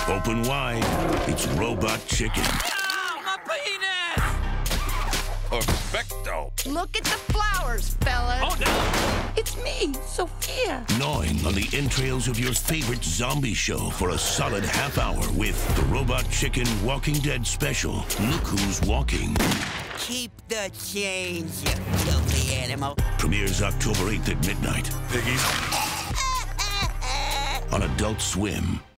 Open wide, it's Robot Chicken. Ow, my penis! Perfecto. Look at the flowers, fellas. Oh, no! It's me, Sophia. Gnawing on the entrails of your favorite zombie show for a solid half hour with the Robot Chicken Walking Dead special. Look who's walking. Keep the change, you filthy animal. Premieres October 8th at midnight. Piggies. On Adult Swim.